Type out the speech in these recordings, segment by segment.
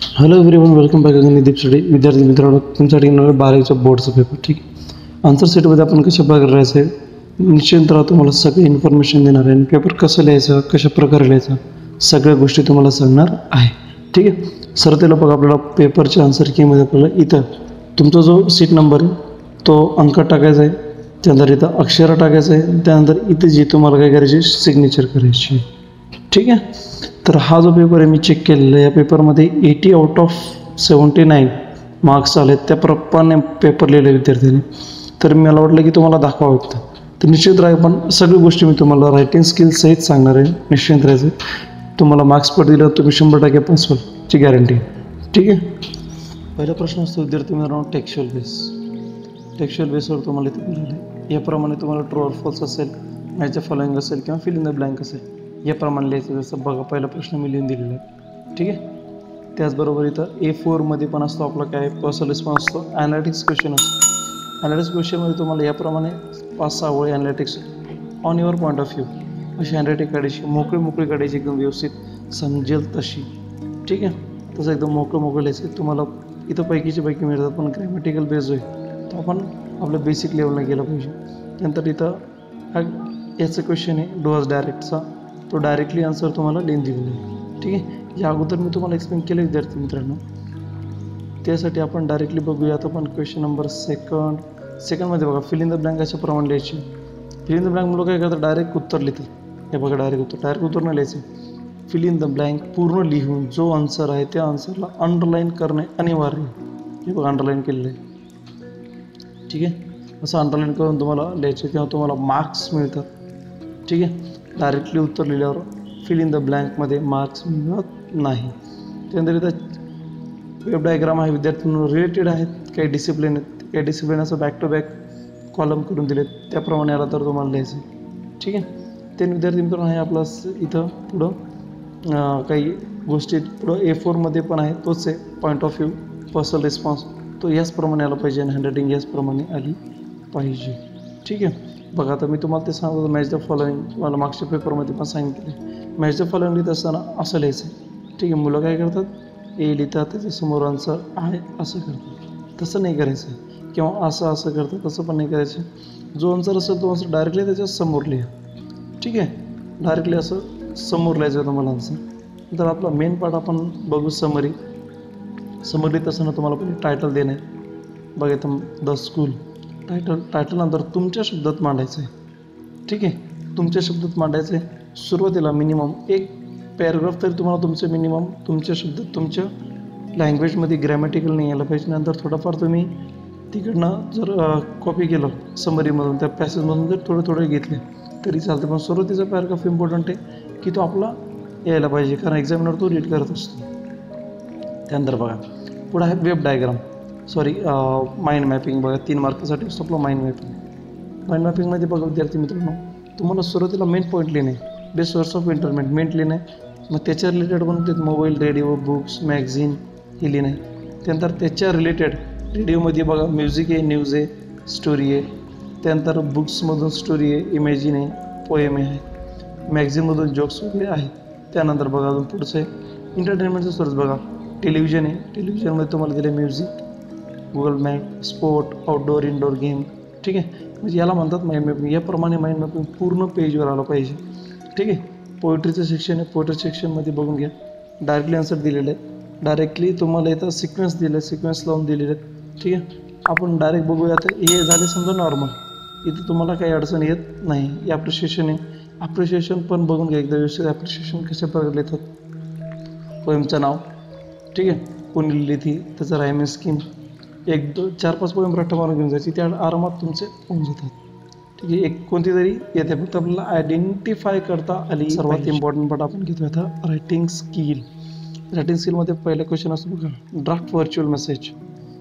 Hello everyone, welcome back again deep study. विद्यार्थी मित्रांनो, तुमच्यासाठी येणार 12वीचा बोर्डचा पेपर. ठीक आहे. आन्सर सेटमध्ये आपण कशा प्रकारे लिहायचं आहे, निश्चित राहा तुम्हाला सगळी इन्फॉर्मेशन देणार आहे. आणि पेपर कसं लिहायचं, कशा प्रकारे लिहायचं, सगळ्या गोष्टी तुम्हाला सांगणार आहे. ठीक आहे. त्याला बघा, आपल्याला पेपरच्या आन्सर कीमध्ये आपल्याला इथं तुमचा जो सीट नंबर आहे तो अंक टाकायचा आहे, त्यानंतर इथं अक्षर टाकायचं आहे, त्यानंतर इथं जी तुम्हाला काय करायची सिग्नेचर करायची. ठीक आहे. तर हा जो पेपर आहे मी चेक केलेला आहे, या पेपरमध्ये 80 आउट ऑफ 79 मार्क्स आले. त्या प्रमाणे पेपर लिहिले विद्यार्थ्यांनी. तर मला वाटलं की तुम्हाला दाखवावं होतं. तर निश्चित राहा, पण सगळी गोष्टी मी तुम्हाला रायटिंग स्किल्स सहित सांगणार आहे. निश्चित राहायचं, तुम्हाला मार्क्स पट दिलं तुम्ही 100% पास व्हालची गॅरंटी. ठीक आहे. पहिला प्रश्न असतो विद्यार्थी मित्रांनो, टेक्स्च्युअल बेस. टेक्स्च्युअल बेसवर तुम्हाला इथे दिलेलं आहे. याप्रमाणे तुम्हाला ट्रू ऑर फॉल्स असेल, मॅच द फॉलोइंग असेल किंवा फिल इन द ब्लँक असेल, याप्रमाणे लिहायचं. जसं बघा, पहिला प्रश्न मी लिहून दिलेला आहे. ठीक आहे. त्याचबरोबर इथं A4मध्ये पण असतो आपला काय पर्सनल रिस्पॉन्स असतो, ॲनालिटिक्स क्वेश्चन असतो. ॲनालिटिक्स क्वेश्चनमध्ये तुम्हाला याप्रमाणे 5-6 ओळी analytics on your point of view अशी हँडरायटिंग काढायची, मोकळी काढायची, एकदम व्यवस्थित समजेल तशी. ठीक आहे. तसं एकदम मोकळं लिहायचं. तुम्हाला इथं पैकीचे पैकी मिळतात, पण ग्रॅमॅटिकल बेस जो आहे तो आपण आपल्या बेसिक लेवलला गेला पाहिजे. नंतर इथं याचं क्वेश्चन आहे डू अस डायरेक्टचा, तो डायरेक्टली आन्सर तुम्हाला लिहून दिलेला आहे. ठीक आहे. या अगोदर मी तुम्हाला एक्सप्लेन केलं विद्यार्थी मित्रांनो, त्यासाठी आपण डायरेक्टली बघूयात. आपण क्वेश्चन नंबर सेकंडमध्ये बघा, फिल इन द ब्लँक अशा प्रमाणे लिहायची. फिल इन द ब्लँक मुलं काय करतात, डायरेक्ट उत्तर लिहितात. हे बघा, डायरेक्ट उत्तर नाही लिहायचं. फिल इन द ब्लँक पूर्ण लिहून जो आन्सर आहे त्या आन्सरला अंडरलाईन करणे अनिवार्य. हे बघा, अंडरलाईन केलेलं आहे. ठीक आहे. असं अंडरलाईन करून तुम्हाला लिहायचे, तेव्हा तुम्हाला मार्क्स मिळतात. ठीक आहे. डायरेक्टली उत्तर लिहिल्यावर फिल इन द ब्लँकमध्ये मार्क्स मिळत नाही. त्यानंतर इथं वेब डायग्राम आहे विद्यार्थ्यांना रिलेटेड आहेत, काही डिसिप्लिन आहेत, काही डिसिप्लिन असं बॅक टू बॅक कॉलम करून दिलेत, त्याप्रमाणे आला तर तुम्हाला लिहायचं. ठीक आहे. ते विद्यार्थी मित्रांनो आहे आपला इथं पुढं काही गोष्टी पुढं A4मध्ये पण आहे, तोच आहे point of view, personal response, तो याचप्रमाणे आला पाहिजे आणि हँडरायटिंग याचप्रमाणे आली पाहिजे. ठीक आहे. बघा, आता मी तुम्हाला ते सांगतो, मॅच द फॉलोइंग मला मागच्या पेपरमध्ये पण सांगितले. मॅच द फॉलोइंग लिहित असताना असं लिहायचं. ठीक आहे. मुलं काय करतात, ए लिहितात, त्याच्यासमोर आन्सर आहे असं करतात. तसं नाही करायचं. किंवा असं करतात, तसं पण नाही करायचं. जो आन्सर असेल तो आन्सर डायरेक्टली त्याच्या समोर लिहा. ठीक आहे. डायरेक्टली असं समोर लिहायचं तुम्हाला आन्सर. नंतर आपला मेन पार्ट आपण बघू, समरी लिहित असताना तुम्हाला पण टायटल देणे. बघा, इथं द स्कूल, टायटल नंतर तुमच्या शब्दात मांडायचं आहे. ठीक आहे. तुमच्या शब्दात मांडायचं आहे. सुरुवातीला मिनिमम एक पॅराग्राफ तरी तुम्हाला तुमचं मिनिमम तुमच्या शब्दात तुमच्या लँग्वेजमध्ये ग्रॅमॅटिकल नाही यायला पाहिजे. नंतर थोडंफार तुम्ही तिकडनं जर कॉपी केलं समरीमधून, त्या पॅसेजमधून जर थोडे घेतले तरी चालतं. पण सुरुवातीचा पॅराग्राफ इम्पॉर्टंट आहे की तो आपला यायला पाहिजे, कारण एक्झामिनर तो रीड करत असतो. त्यानंतर बघा, पुढे आहे वेब डायग्राम, माइंड मॅपिंग. बघा, 3 मार्कासाठी असतो आपलं माइंड मॅपिंगमध्ये बघा विद्यार्थी मित्रांनो, तुम्हाला सुरुवातीला मेन पॉईंट लिहिणे, बेस्ट सोर्स ऑफ एंटरटेनमेंट लिहिणे. मग त्याच्या रिलेटेड पण मोबाईल, रेडिओ, बुक्स, मॅगझिन हे लिहिणे. त्यानंतर त्याच्या रिलेटेड रेडिओमध्ये बघा म्युझिक आहे, न्यूज आहे, स्टोरी आहे. त्यानंतर बुक्समधून स्टोरी आहे, इमॅजिन आहे, पोएम आहे, मॅगझिनमधून जोक्स वगैरे आहेत. त्यानंतर बघा अजून पुढचं आहे एंटरटेनमेंटचं सोर्स. बघा, टेलिव्हिजन आहे, टेलिव्हिजनमध्ये तुम्हाला दिले music, Google map, sport, outdoor, indoor game. ठीक आहे. म्हणजे याला म्हणतात माइंड मॅपिंग. याप्रमाणे माइंड मॅपिंग पूर्ण पेजवर आलं पाहिजे. ठीक आहे. पोएट्रीचं सेक्शन आहे, पोएट्री सेक्शनमध्ये बघून घ्या, डायरेक्टली आन्सर दिलेलं आहे. डायरेक्टली तुम्हाला इथं सिक्वेन्स दिले आहेत, सिक्वेन्स लावून दिलेले आहेत. ठीक आहे. आपण डायरेक्ट बघूया. आता हे झाले समजा नॉर्मल, इथं तुम्हाला काही अडचण येत नाही. हे ॲप्रिशिएशन आहे, ॲप्रिशिएशन पण बघून घ्या एकदा व्यवस्थित. ॲप्रिशिएशन कशा प्रकारे लिहितात, पोएमचं नाव, ठीक आहे, कोणी लिहिली ती, त्याचं रायमिंग स्कीम, 1-2-4-5 पोएम रट्टा मारून घेऊन जायची, त्या आरामात तुमचे होऊन जातात. ठीक आहे. एक कोणती तरी येते, फक्त आपल्याला आयडेंटिफाय करता आली. सर्वात इम्पॉर्टंट पार्ट आपण घेतो आता, रायटिंग स्किल. रायटिंग स्किलमध्ये पहिला क्वेश्चन असतो बघा, draft virtual message.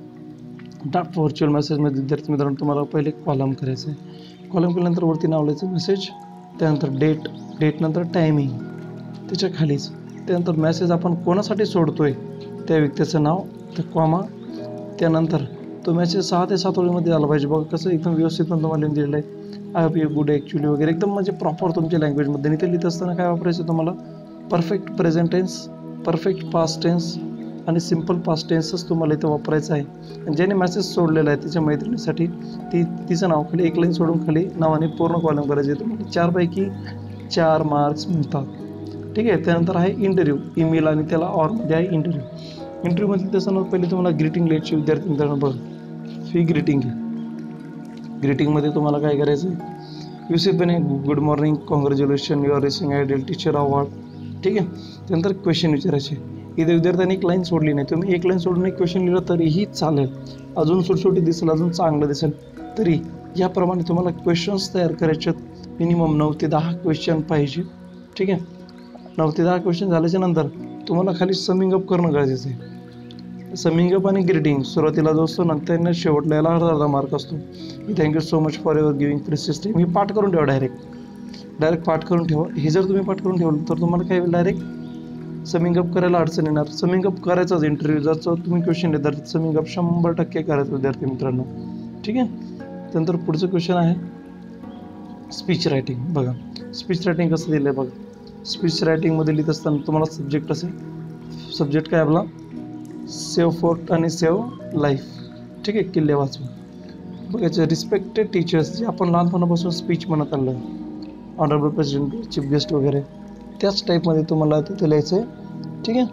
Draft virtual मेसेजमध्ये विद्यार्थी मित्रांनो तुम्हाला पहिले कॉलम करायचं आहे. कॉलम केल्यानंतर वरती नाव लिहायचं मेसेज, त्यानंतर डेट नंतर टायमिंग, त्याच्या खालीच त्यानंतर मेसेज आपण कोणासाठी सोडतोय त्या व्यक्तीचं नाव, त्या कॉमा, त्यानंतर तो मेसेज 6 ते 7 ओळीमध्ये आला पाहिजे. बघा कसं एकदम व्यवस्थित पण तुम्हाला लिहून दिलेलं आहे. I hope you good actually वगैरे एकदम म्हणजे प्रॉपर तुमच्या लँग्वेजमध्ये. आणि ते लिहित असताना काय वापरायचं तुम्हाला, perfect present tense, perfect past tense, आणि सिम्पल पास्ट टेन्सच तुम्हाला इथं वापरायचं आहे. आणि ज्याने मेसेज सोडलेला आहे त्याच्या मैत्रिणीसाठी तिचं नाव खाली एक लाईन सोडून खाली नावाने पूर्ण कॉलम करायचे. तुम्हाला 4 पैकी 4 मार्क्स मिळतात. ठीक आहे. त्यानंतर आहे इंटरव्ह्यू. ईमेल आणि त्याला ऑरमध्ये आहे इंटरव्ह्यू. इंटरव्ह्यूमध्ये त्याचं पहिले तुम्हाला ग्रीटिंग लिहायची विद्यार्थी मित्रांनो. बघा ही ग्रीटिंग आहे. ग्रीटिंगमध्ये तुम्हाला काय करायचं आहे, युसिफने good morning, congratulation, you are rising ideal teacher award. ठीक आहे. त्यानंतर क्वेश्चन विचारायचे. इथे विद्यार्थ्यांनी एक लाईन सोडली नाही, तुम्ही एक लाईन सोडून एक क्वेश्चन लिहिलं तरीही चालेल, अजून सुटसुटी दिसेल, अजून चांगलं दिसेल. तरी याप्रमाणे तुम्हाला क्वेश्चन्स तयार करायचे. मिनिमम 9 ते 10 क्वेश्चन पाहिजे. ठीक आहे. 9 ते 10 क्वेश्चन झाल्याच्या नंतर तुम्हाला खाली समिंग अप करणं गरजेचं आहे. समिंग अप आणि ग्रीटिंग सुरुवातीला जो असतो नंतर शेवटला याला अर्धा मार्क असतो. Thank you so much for your giving precious time. हे पाठ करून ठेवा. डायरेक्ट पाठ करून ठेवा. हे जर तुम्ही पाठ करून ठेवलं तर तुम्हाला काय होईल, डायरेक्ट समिंग अप करायला अडचण येणार. समिंग अप करायचाच इंटरव्ह्यू जर तुम्ही क्वेश्चन देतात समिंग अप 100% करायचं विद्यार्थी मित्रांनो. ठीक आहे. त्यानंतर पुढचं क्वेश्चन आहे स्पीच रायटिंग. बघा स्पीच रायटिंग कसं दिलं आहे बघा. स्पीच रायटिंगमध्ये लिहित असताना तुम्हाला सब्जेक्ट असेल. सब्जेक्ट काय आपला सेव्ह फोर्ट आणि सेव्ह लाईफ. ठीक आहे. किल्ले वाचून. बघायचे रिस्पेक्टेड टीचर्स जे आपण लहानपणापासून स्पीच म्हणत आलं, ऑनरेबल प्रेसिडेंट, चीफ गेस्ट वगैरे, त्याच टाईपमध्ये तुम्हाला तिथे लिहायचं आहे. ठीक आहे.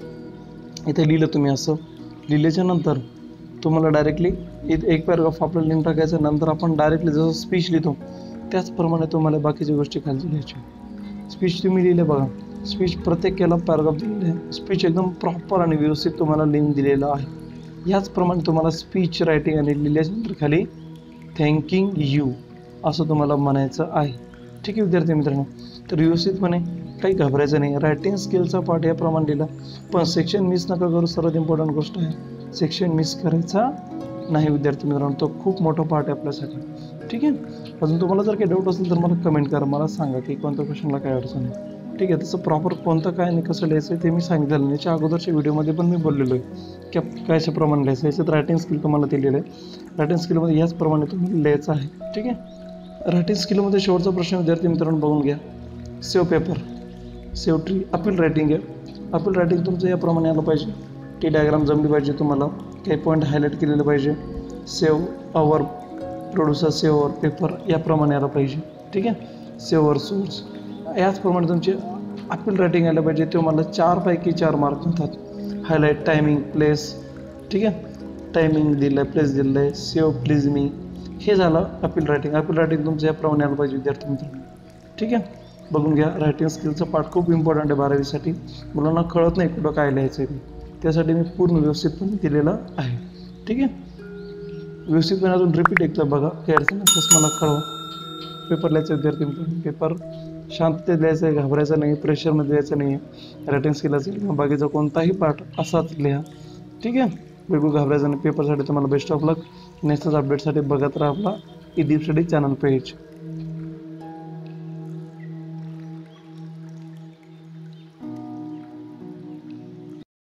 इथे लिहिलं तुम्ही असं. लिहिल्याच्या नंतर तुम्हाला डायरेक्टली इथे एक पॅराग्राफ आपलं लिहून टाकायचं. नंतर आपण डायरेक्टली जसं स्पीच लिहितो त्याचप्रमाणे तुम्हाला बाकीच्या गोष्टी खाली लिहायच्या. स्पीच तुम्ही लिहिलं बघा. स्पीच प्रत्येक याला पॅराग्राफ दिलेलं आहे. स्पीच एकदम प्रॉपर आणि व्यवस्थित तुम्हाला लिहून दिलेलं आहे. याचप्रमाणे तुम्हाला स्पीच रायटिंग आणि लिहिल्याच्यानंतर खाली थँकिंग यू असं तुम्हाला म्हणायचं आहे. ठीक आहे विद्यार्थी मित्रांनो. तर व्यवस्थितपणे काही घाबरायचं नाही. रायटिंग स्किलचा पार्ट याप्रमाणे लिहिला. पण सेक्शन मिस नका करू. सर्वात इम्पॉर्टंट गोष्ट आहे सेक्शन मिस करायचा नाही विद्यार्थी मित्रांनो. तो खूप मोठा पार्ट आहे आपल्यासाठी. ठीक आहे. अजून तुम्हाला जर काही डाऊट असेल तर मला कमेंट करा. मला सांगा की कोणत्या क्वेश्चनला काय अडचण आहे. ठीक आहे. तसं प्रॉपर कोणतं काय आणि कसं लिहायचं आहे ते मी सांगितलं नाही. याच्या अगोदरच्या व्हिडिओमध्ये पण मी बोललेलो आहे की कशाप्रमाणे लिहायचं. याच्यात रायटिंग स्किल तुम्हाला दिलेलं आहे. रायटिंग स्किलमध्ये याचप्रमाणे तुम्हाला लिहायचं आहे. ठीक आहे. रायटिंग स्किलमध्ये शेवटचा प्रश्न विद्यार्थी मित्रांनो बघून घ्या. Save paper, save tree, appeal writing आहे. अपील रायटिंग तुमचं याप्रमाणे आलं पाहिजे. टी डायग्राम जमली पाहिजे तुम्हाला. काही पॉईंट हायलाईट केलेलं पाहिजे. Save our producer, save our paper याप्रमाणे आलं पाहिजे. ठीक आहे. सेव्ह अवर सोर्स याचप्रमाणे तुमचे अपील रायटिंग आलं पाहिजे. ते मला 4 पैकी 4 मार्क मिळतात. Highlight, timing, place. ठीक आहे. टायमिंग दिलं आहे, प्लेस दिलं आहे, सेव्ह प्लीज मी, हे झालं अपील रायटिंग. अपील रायटिंग तुमचं याप्रमाणे आलं पाहिजे विद्यार्थी मित्रांनो. ठीक आहे. बघून घ्या. रायटिंग स्किलचा पार्ट खूप इम्पॉर्टंट आहे 12वीसाठी. मुलांना कळत नाही कुठं काय लिहायचं आहे ते. त्यासाठी मी पूर्ण व्यवस्थितपणे दिलेलं आहे. ठीक आहे. व्यवस्थितपणे अजून रिपीट एकदा बघा. काही अडचण नसल्यास मला कळवा. पेपर लिहायचं विद्यार्थी मित्रांनो. पेपर शांततेत लिहायचं आहे. घाबरायचं नाही. प्रेशरमध्ये लिहायचं नाही आहे. रायटिंग स्किल असेल किंवा बाकीचा कोणताही पार्ट असाच लिहा. ठीक आहे. बिलकुल घाबरायचं नाही. पेपरसाठी तुम्हाला बेस्ट ऑफ लक. नेक्स्ट अपडेटसाठी बघत राहा आपला E deep study channel page.